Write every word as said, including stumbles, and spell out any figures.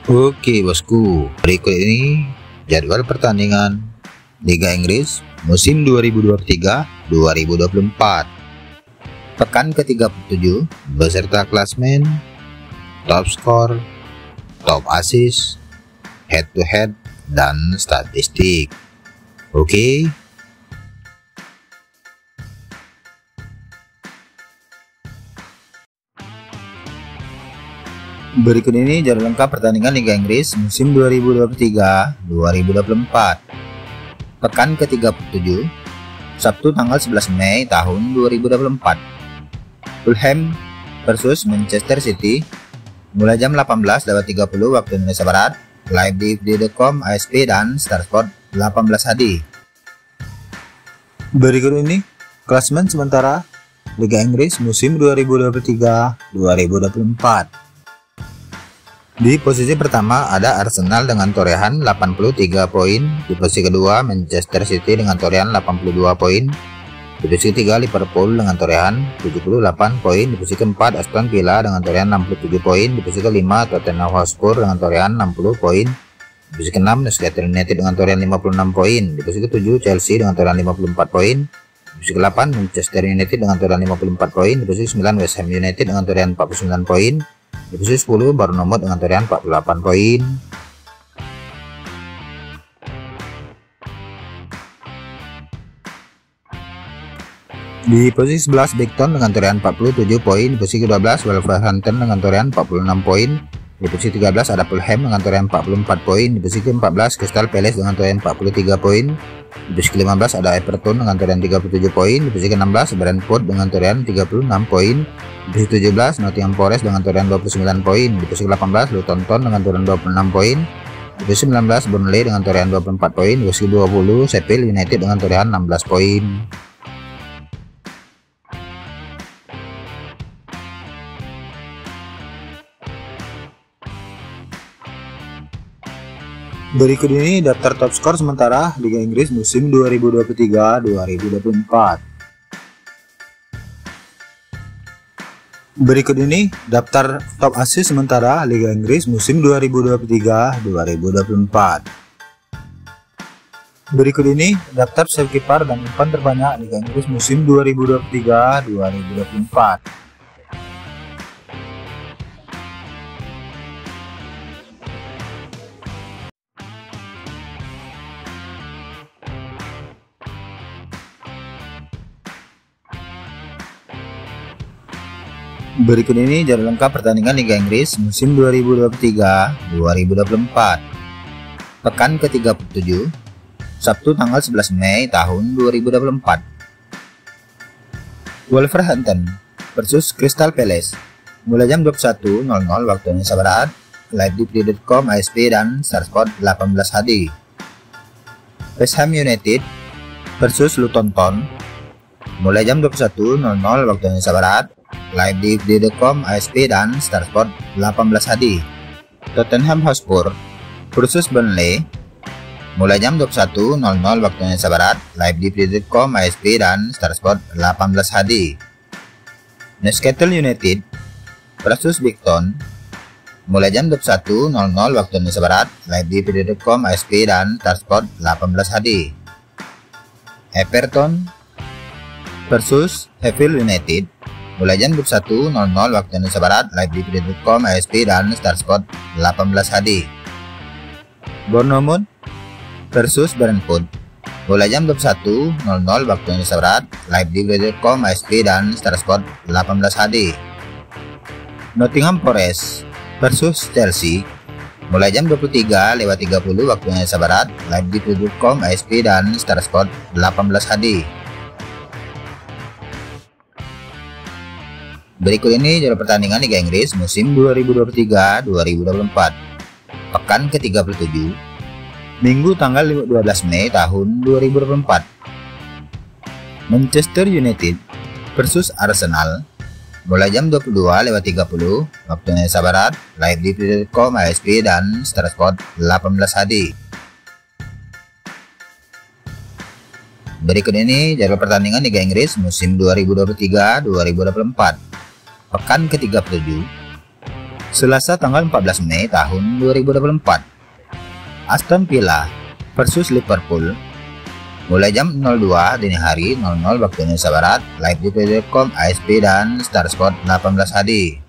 Oke bosku, berikut ini jadwal pertandingan Liga Inggris musim dua ribu dua puluh tiga dua ribu dua puluh empat, pekan ke tiga puluh tujuh beserta klasmen, top skor, top assist, head to head, dan statistik. Oke. Berikut ini jadwal lengkap pertandingan Liga Inggris musim dua ribu dua puluh tiga dua ribu dua puluh empat, pekan ke tiga puluh tujuh, Sabtu tanggal sebelas Mei tahun dua ribu dua puluh empat. Fulham versus Manchester City, mulai jam delapan belas lewat tiga puluh waktu Indonesia Barat, live di f d titik com, A S P, dan Star Sport delapan belas H D. Berikut ini klasemen sementara Liga Inggris musim dua ribu dua puluh tiga dua ribu dua puluh empat. Di posisi pertama ada Arsenal dengan torehan delapan puluh tiga poin, di posisi kedua Manchester City dengan torehan delapan puluh dua poin, di posisi ketiga Liverpool dengan torehan tujuh puluh delapan poin, di posisi keempat Aston Villa dengan torehan enam puluh tujuh poin, di posisi kelima Tottenham Hotspur dengan torehan enam puluh poin, di posisi keenam Newcastle United dengan torehan lima puluh enam poin, di posisi ketujuh Chelsea dengan torehan lima puluh empat poin, di posisi kedelapan Manchester United dengan torehan lima puluh empat poin, di posisi sembilan West Ham United dengan torehan empat puluh sembilan poin, di posisi sepuluh Bournemouth dengan torehan empat puluh delapan poin. Di posisi sebelas Brighton dengan torehan empat puluh tujuh poin, di posisi kedua belas Wolverhampton dengan torehan empat puluh enam poin, di posisi tiga belas ada Fulham dengan torehan empat puluh empat poin, di posisi keempat belas Crystal Palace dengan torehan empat puluh tiga poin, di posisi kelima belas ada Everton dengan torehan tiga puluh tujuh poin, di posisi keenam belas Brentford dengan torehan tiga puluh enam poin, di posisi tujuh belas Nottingham Forest dengan torehan dua puluh sembilan poin, di posisi delapan belas Luton Town dengan torehan dua puluh enam poin, di posisi sembilan belas Burnley dengan torehan dua puluh empat poin, di posisi dua puluh Sheffield United dengan torehan enam belas poin. Berikut ini daftar top skor sementara Liga Inggris musim dua ribu dua puluh tiga dua ribu dua puluh empat. Berikut ini daftar top assist sementara Liga Inggris musim dua ribu dua puluh tiga dua ribu dua puluh empat. Berikut ini daftar save kiper dan umpan terbanyak Liga Inggris musim dua ribu dua puluh tiga dua ribu dua puluh empat. Berikut ini jadwal lengkap pertandingan Liga Inggris musim dua ribu dua puluh tiga dua ribu dua puluh empat, pekan ke tiga puluh tujuh, Sabtu tanggal sebelas Mei tahun dua ribu dua puluh empat. Wolverhampton versus Crystal Palace, mulai jam dua puluh satu nol nol waktu Indonesia Barat, live di f d titik com, A S P, dan Star Sport delapan belas H D. West Ham United versus Luton Town, mulai jam dua puluh satu nol nol waktu Indonesia Barat, live di f d titik com, A S P, dan Star Sport delapan belas H D. Tottenham Hotspur versus Burnley, mulai jam dua puluh satu nol nol waktu Indonesia Barat, live di f d titik com, A S P, dan Star Sport delapan belas H D. Newcastle United versus Brighton, mulai jam dua puluh satu nol nol waktu Indonesia Barat, live di f d titik com, A S P, dan Star Sport delapan belas H D. Everton versus Sheffield United, mulai jam dua puluh satu nol nol waktu Indonesia Barat, live di f d titik com, A S P, dan Star Sport delapan belas H D. Bournemouth versus Brentford, mulai jam dua puluh satu nol nol waktu Indonesia Barat, live di f d titik com, A S P, dan Star Sport delapan belas H D. Nottingham Forest versus Chelsea, mulai jam dua puluh tiga lewat tiga puluh waktu Indonesia Barat, live di f d titik com, A S P, dan Star Sport delapan belas H D. Berikut ini jadwal pertandingan Liga Inggris musim dua ribu dua puluh tiga dua ribu dua puluh empat, pekan ke tiga puluh tujuh, Minggu tanggal dua belas Mei tahun dua ribu dua puluh empat. Manchester United versus Arsenal, mulai jam dua puluh dua lewat tiga puluh waktu Indonesia Barat, live di f d titik com, A S P, dan Star Sport delapan belas H D. Berikut ini jadwal pertandingan Liga Inggris musim dua ribu dua puluh tiga dua ribu dua puluh empat, pekan ke tiga puluh tujuh, Selasa tanggal empat belas Mei tahun dua ribu dua puluh empat. Aston Villa versus Liverpool mulai jam nol dua dini hari nol nol waktu Indonesia Barat, live di detik titik com, A S P dan Starsport delapan belas H D.